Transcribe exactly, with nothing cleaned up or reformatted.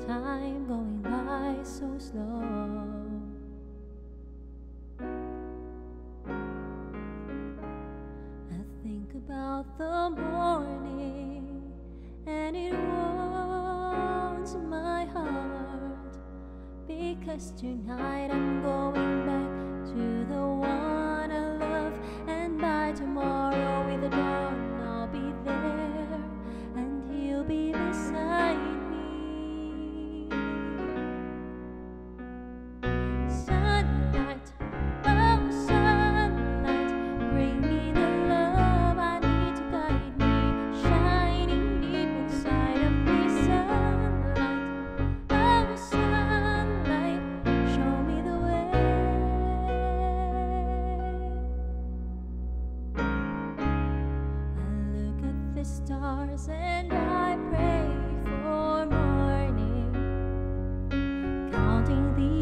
Time going by so slow. I think about the morning and it warms my heart, because tonight I'm going back to the one I love, and by tomorrow with the dawn I'll be there and he'll be beside me. Sunlight, oh sunlight, bring me the love I need to guide me, shining deep inside of me. Sunlight, oh sunlight, show me the way. I look at the stars and I pray for morning, counting the